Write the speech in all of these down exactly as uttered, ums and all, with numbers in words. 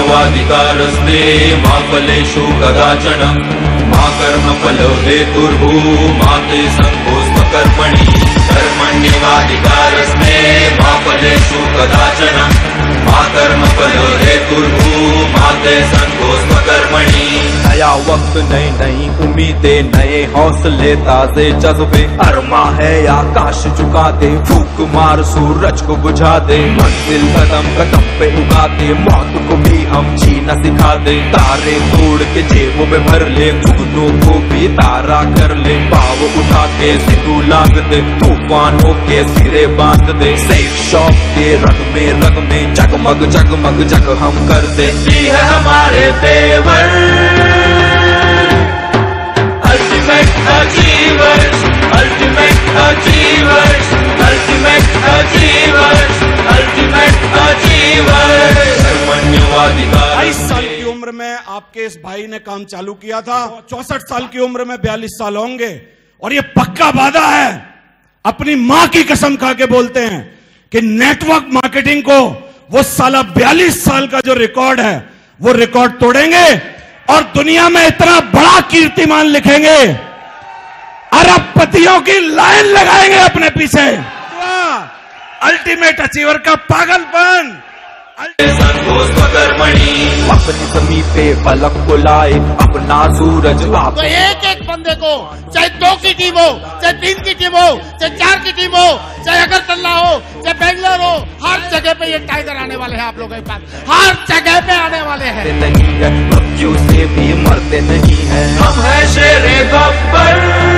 कर्मण्यवाधिकारस्ते मा फलेषु कदाचन मा कर्मफल हेतुर्भू मा ते संगोऽस्त्वकर्मणि कर्मण्यवाधिकारस्ते मा फलेषु कदाचन मा कर्मफल हेतुर्भू मा ते संगोऽस्त्वकर्मणि। नया वक्त नई नई उम्मीदें नए हौसले ताजे जज्बे अरमा है आकाश झुका दे फूक मार सूरज को बुझा दे मंजिल कदम कदम पे उगा दे मौत को भी हम जीना सिखा दे तारे तोड़ के जेबों में भर ले जुगनों को भी तारा कर ले पाव उठा के सिद्धू लाग दे तूफानों के सिरे बांध दे सेफ शॉप के रग में रग में जगमग जगमग जग हम कर दे है हमारे तेवर Ultimate achievers, ultimate achievers, ultimate achievers, ultimate achievers। कर्मण्यवाधिकार बाईस साल की उम्र में आपके इस भाई ने काम चालू किया था, चौसठ साल की उम्र में बयालीस साल होंगे और ये पक्का वादा है, अपनी मां की कसम खा के बोलते हैं कि नेटवर्क मार्केटिंग को वो साला बयालीस साल का जो रिकॉर्ड है वो रिकॉर्ड तोड़ेंगे और दुनिया में इतना बड़ा कीर्तिमान लिखेंगे, अरबपतियों की लाइन लगाएंगे अपने पीछे। अल्टीमेट अचीवर का पागलपन अपनी जमीन पे पलक को लाए अपना सूरज आप तो एक एक बंदे को, चाहे दो की टीम हो, चाहे तीन की टीम हो, चाहे चार की टीम हो, चाहे अगरतला हो, चाहे बेंगलोर हो, हर जगह पे ये टाइगर आने वाले हैं। आप लोगों के पास हर जगह पे आने वाले हैं। नहीं है मृत्यु से भी मरते नहीं है, हम है Shere Gabbar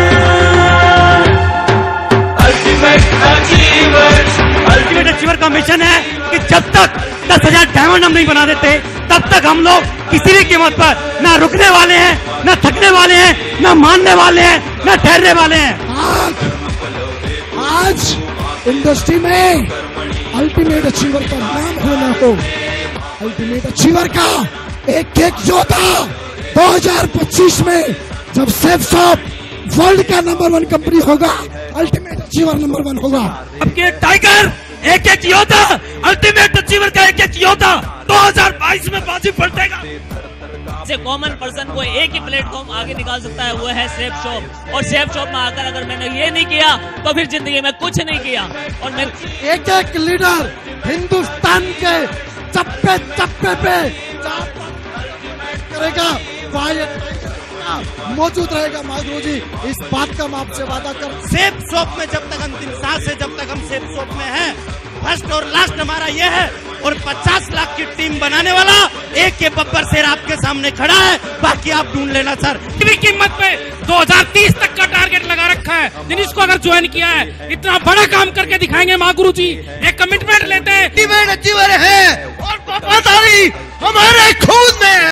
ultimate achievers. Ultimate achiever का मिशन है कि जब तक दस हजार डायमंड हम नहीं बना देते तब तक हम लोग किसी भी कीमत पर ना रुकने वाले हैं, ना थकने वाले हैं, ना मानने वाले हैं, ना ठहरने वाले हैं। आज, आज इंडस्ट्री में अल्टीमेट अचीवर का नाम होना हो, अल्टीमेट अचीवर का एक एक योद्धा दो हजार पच्चीस में जब सेफ शॉप वर्ल्ड का नंबर वन कंपनी होगा, अल्टीमेट अचीवर नंबर वन होगा। अब के टाइगर एक एक योद्धा, अल्टीमेट अचीवर का एक एक योद्धा दो हजार बाईस में बाजी पलटेगा। से कॉमन पर्सन को एक ही प्लेटफॉर्म आगे निकाल सकता है, वो है सेफ शॉप। और सेफ शॉप में आकर अगर मैंने ये नहीं किया तो फिर जिंदगी में कुछ नहीं किया। और मैं एक एक लीडर हिंदुस्तान के चप्पे चप्पे पे करेगा, मौजूद रहेगा। माधुरी जी, इस बात का मैं आपसे वादा कर, सेफ शॉप में जब तक अंतिम सांस है, जब तक हम सेफ शॉप में हैं, फर्स्ट और लास्ट हमारा ये है। और पचास लाख की टीम बनाने वाला एक के बब्बर शेर आपके सामने खड़ा है, बाकी आप ढूंढ लेना सर। इतनी कीमत पे दो हजार तीस तक का टारगेट लगा रखा है। जिन इसको अगर ज्वाइन किया है इतना बड़ा काम करके दिखाएंगे माँ गुरु जी, एक कमिटमेंट लेते हैं। अल्टीमेट अचीवर है और वफादारी हमारे खून में है।